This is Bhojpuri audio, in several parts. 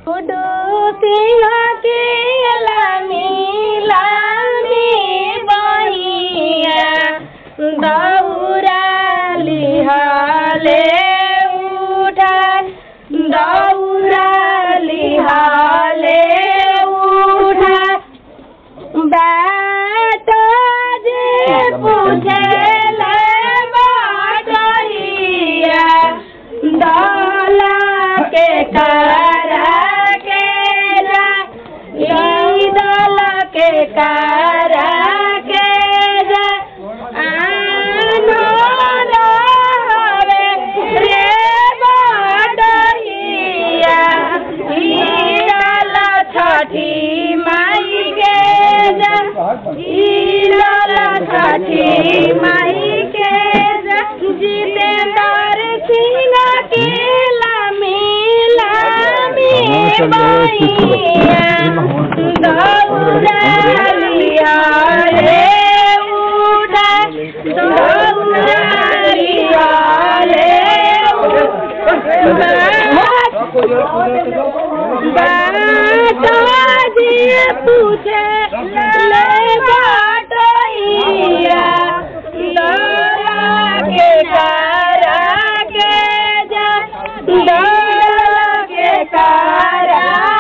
गुड्डू सिंह के लामी लामी बहिया दौरा लिहाले उठा दौरा लिहाले उठा बाट जे पूछे के कारा के जा ईदल के कारा के जा आनो रहे रे बडहिया ईदल छठी माई के जा ईदल छठी माई के जा जितेंद्र सिंह के दौरा लिया रे उठा दौरा लिया रे पूछे ले बाटइया दौरा के कारा के जा दौरा के कारा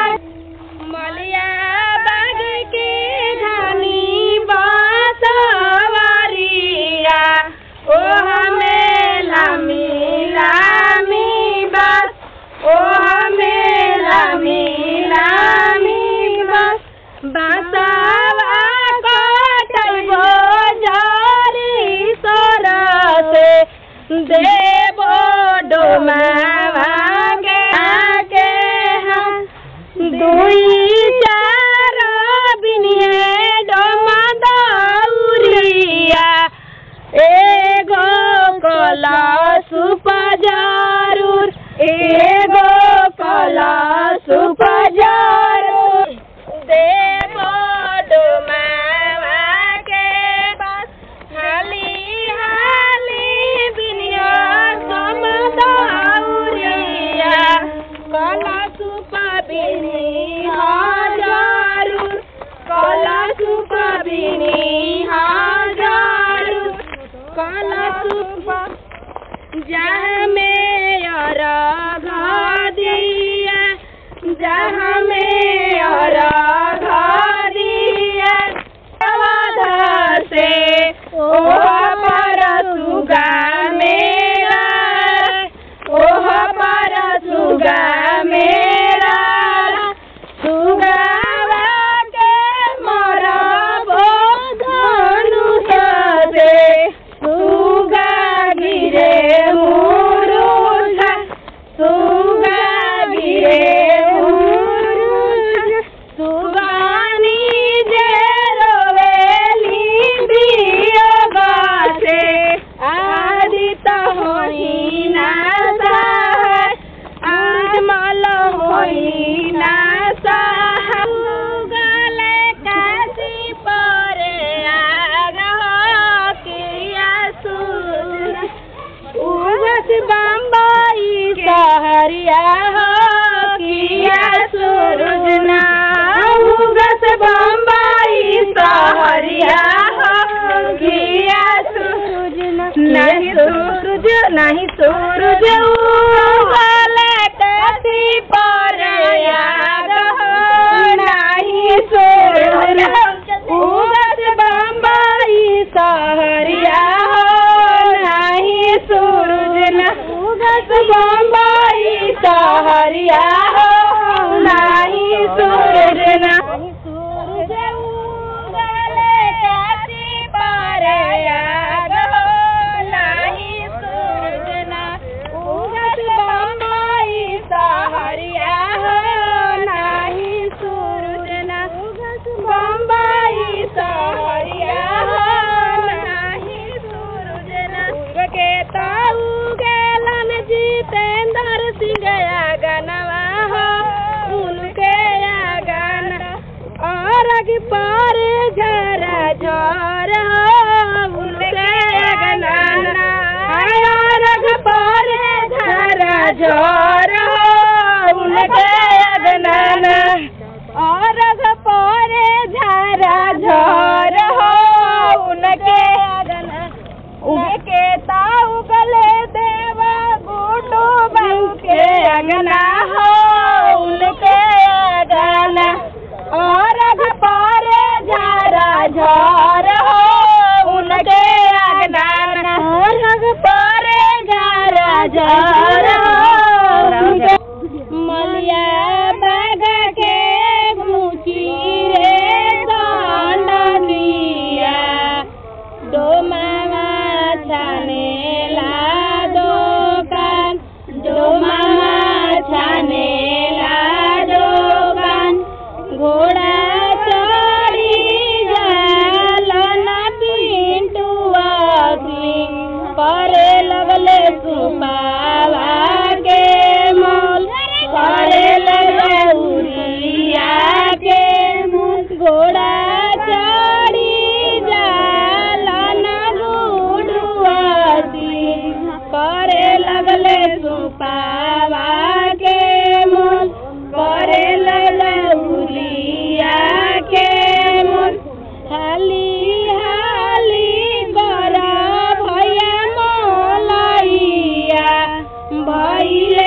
बासावा कटल भोजरी सरसे देवो डोमावा के आके हम दुई चार बिनिए डोमा दौरिया एगो कलश उपजरूर एगो कलश उपजरूर देवो डोमावा के पास हाली हाली बिनिया तुम दौरिया कलश उपबिनी हजारूर कलश उपबिनी हजारूर कलश उप जहाँ में अर्घ दिया जहाँ में अर्घ दिया से ओह पर सुगा मेरा ओह पर सुगा मेरा सुगावा के मरबो धनुष से सुगा गिरे मुरुषा सुगा गिरे सुगानी जे रोवेली बियोगा से आदित होई ना सहाय आजमल होई ना सहाय गले काशी परे आगह किया सूर उगस बम्बई सहरिया हो किया सूरज ना उगस बम्बई सहरिया हो किया सूरज नहीं सूरज उगले कथी पर आगह नहीं सूरज उगस बम्बई सहरिया हो नहीं सूरज ना उगस बम्बई सहरिया हो नहीं सूरज ना सूरज उगले काशी पर आगह नहीं सूरज ना उगस बम्बई सहरिया हो नहीं सूरज ना उगस बम्बई सहरिया हो नहीं सूरज ना के ताऊ गेलन जितेंद्र सिंह आगनवा हो उनके आगन और पर झरा झर हो उनके आगना और पर झरा झर हो उनके आगना अगन और परे झारा झर हो उनके अगन उनके ताऊ गले देवा गुडू बहू के अगना हो उनके अगन और परे झारा झर हो उनके अगन और परे झारा झर मलिया बाग के मुची रे दिया दो मामा छाने ला दुकान दो मामा छाने ला दुकान घोड़ा चढ़ी जालन पिंटुआ सिंह करे लगले सुपावा के मोल करे लगे उरिया के घोड़ा चढ़ी जालन गुडुआ सिंह करे लगले सुपावा के मोल करे लगे उरिया के मोल हाली हाली कर भैया मोलैया भैले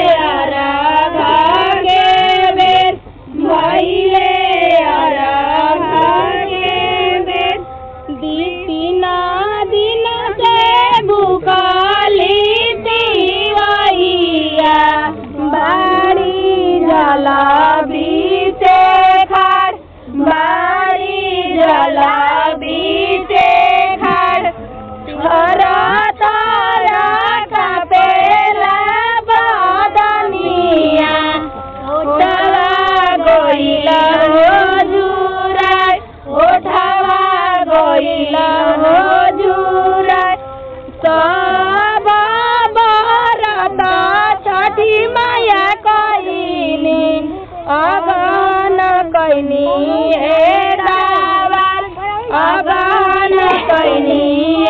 अगन कैनी अगन कैनी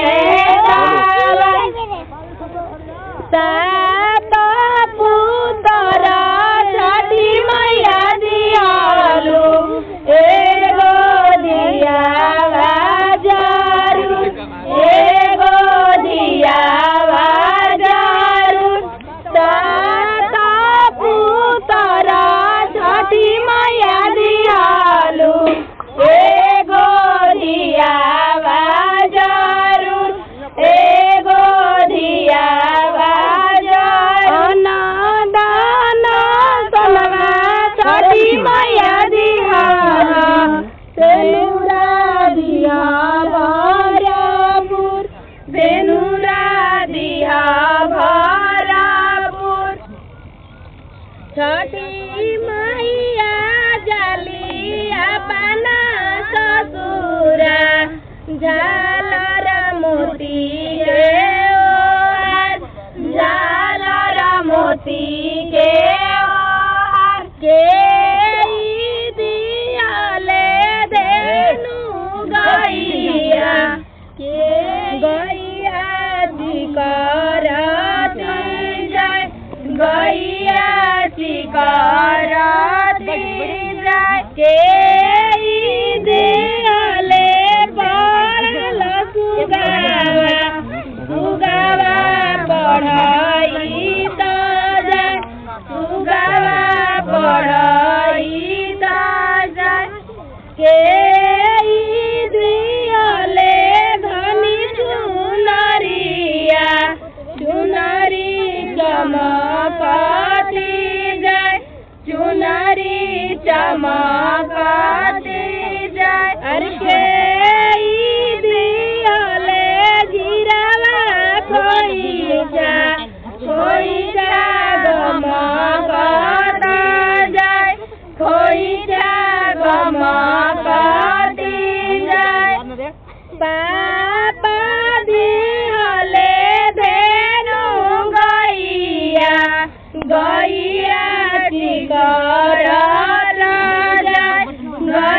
सात पुतर छठी मैया दियालु एगो दिया बाजारू एगो दिया बाजारू सात पुतर छठी मैया दियालु एगो दिया बाजारू एगो दिया बाजारू दान सोनवा छठी मैया दियालु बेनुरा दिया भरापुर बेनुरा दिया भरापुर छठी मैया जाली अपना ससुरा झालर मोती के ओहार झालर मोती के ओहार के दियाले देनु गैया के गैया करती जाय गैया करती जाय के दियाले पढ़ल सुगावा सुगावा पढ़ाई तो जाय सुगावा पढ़ाई तो जाय के दियाले धनी चुनरिया चुनरी चमकती जाय चुनरी चमकती जाय अरे के दियाले जीरावा खोइचा गमकता जाय खोइचा गमकती जाय पापा दियाले धेनु गैया गैया करत जाय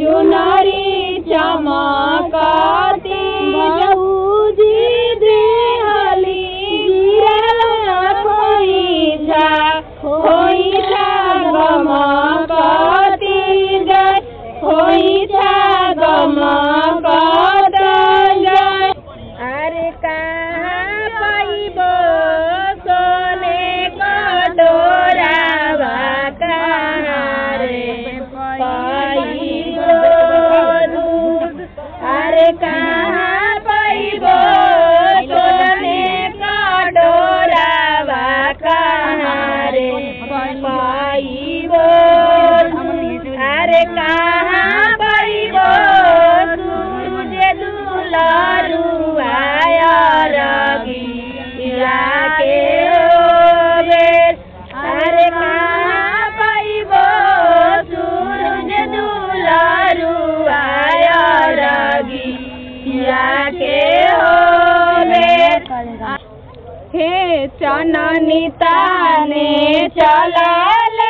चुनरी चमकती भौजी देहली गिरला खोइछा गमकती जय खोइछा गमकत जय। अरे कहाँ पाइबो सोने कटोरावा कहाँ रे पाइबो दूध। अरे कहाँ पाइबो सोने कटोरावा कहाँ रे पाइबो। अरे कहाँ पाइबो तुझे दुलारुआ रगिया के होवे। अरे कहाँ पाइबो सूरज दुलारुआ रगिया के होवे। हे चननी ताने चलले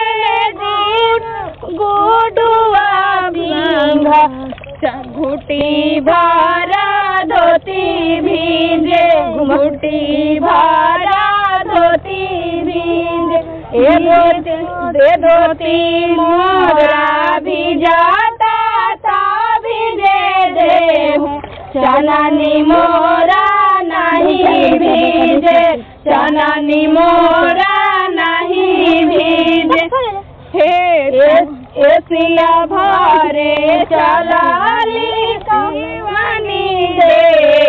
गुडुआ बिंघा घुटी भरा धोती भींजे घुटी भरा धोती भींजे। दे धोती मोरा भिजाता था भिजे देहूँ चननी मोरा नहीं भीजे चननी मोरा नहीं भीजे। हे एसिया भरे चलाली कहानी दे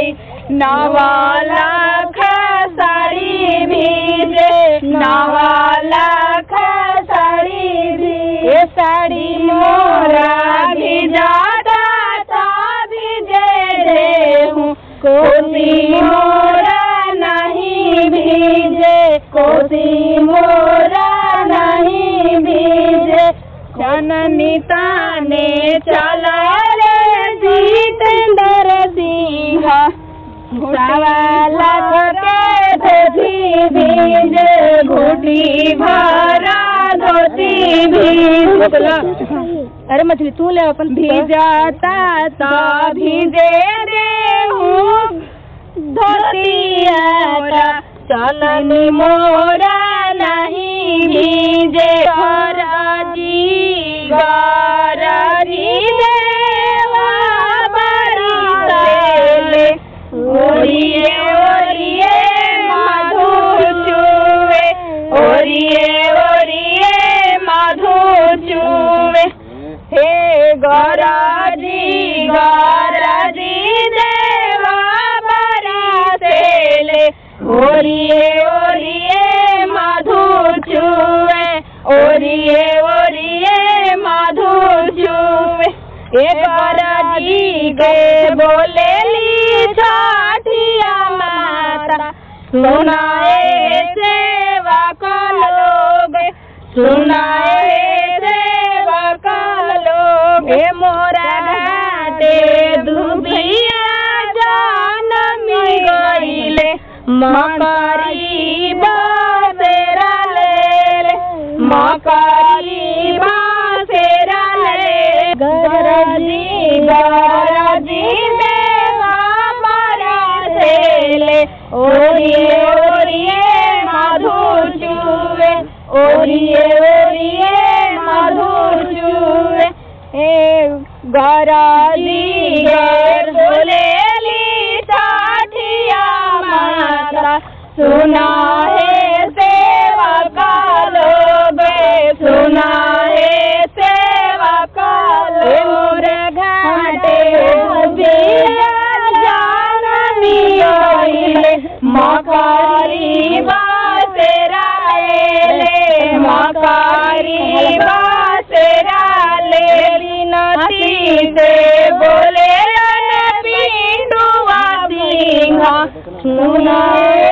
नवाला साड़ी भीजे नवाला साड़ी भीजे। साड़ी मोरा भिजाता था भिजे देहूँ कोसी मोरा नहीं भीजे कोसी मोरा नहीं भीजे। चननी ताने चला रे जितेंद्र सिंह सवाला के धोती भीजे घुटी भरा धोती भीजे। अरे मछली तू ले अपन भिजाता तो भीजे देहूँ धोतिया चननी मोरा नहीं भीजे। गरजी देवा बरसेले ओरिए ओरिए मधु चुवे ओरिए ओरिए मधु चुवे। हे गरजी देवा बरसेले ओरिए ओरिए मधु चुवे ओरिए ओरिए मधु चुवे। एक गरजी गे बोलेली छठिया माता सुनाए सेवा लोग सुनाए सेवा लोग। मोरा घाटे दुबिया जनमी गईले मकरी बासेरा ले मकरी बासेरा ले। गरजी देवा बरसेले ओरिए ओरिए मधु चुवे ओरिए ओरिए मधु चुवे। गरजी बोलेली छठिया माता सुना है सेवा लोग सुना है सेवा लोग। घाटे जाननी मकरी बासेरा ले मकरी बासेरा ले। नती से बोले पिंडुआ सिंह सुना